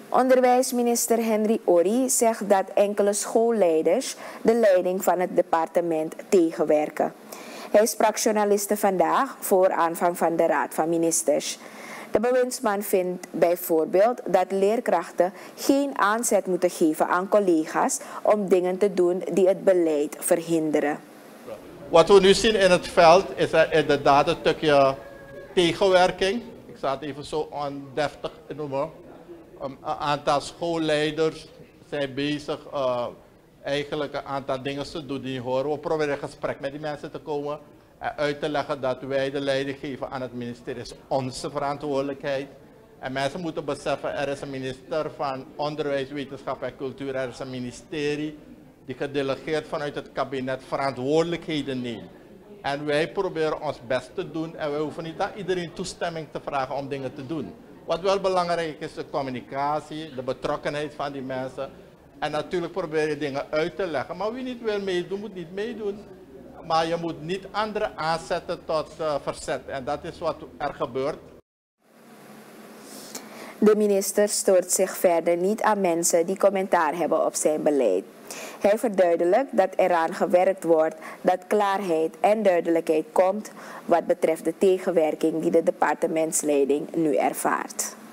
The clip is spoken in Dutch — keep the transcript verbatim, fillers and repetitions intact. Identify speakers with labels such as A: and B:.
A: Onderwijsminister Henry Orri zegt dat enkele schoolleiders de leiding van het departement tegenwerken. Hij sprak journalisten vandaag voor aanvang van de Raad van Ministers. De bewindsman vindt bijvoorbeeld dat leerkrachten geen aanzet moeten geven aan collega's om dingen te doen die het beleid verhinderen.
B: Wat we nu zien in het veld is inderdaad een stukje tegenwerking. Ik zal het even zo ondeftig noemen. Een aantal schoolleiders zijn bezig uh, eigenlijk een aantal dingen te doen die niet horen. We proberen in gesprek met die mensen te komen en uit te leggen dat wij de leiding geven aan het ministerie is onze verantwoordelijkheid. En mensen moeten beseffen, er is een minister van Onderwijs, Wetenschap en Cultuur, er is een ministerie die gedelegeerd vanuit het kabinet verantwoordelijkheden neemt. En wij proberen ons best te doen en wij hoeven niet aan iedereen toestemming te vragen om dingen te doen. Wat wel belangrijk is, de communicatie, de betrokkenheid van die mensen. En natuurlijk probeer je dingen uit te leggen. Maar wie niet wil meedoen, moet niet meedoen. Maar je moet niet anderen aanzetten tot uh, verzet. En dat is wat er gebeurt.
A: De minister stoort zich verder niet aan mensen die commentaar hebben op zijn beleid. Hij verduidelijkt dat eraan gewerkt wordt dat klaarheid en duidelijkheid komt wat betreft de tegenwerking die de departementsleiding nu ervaart.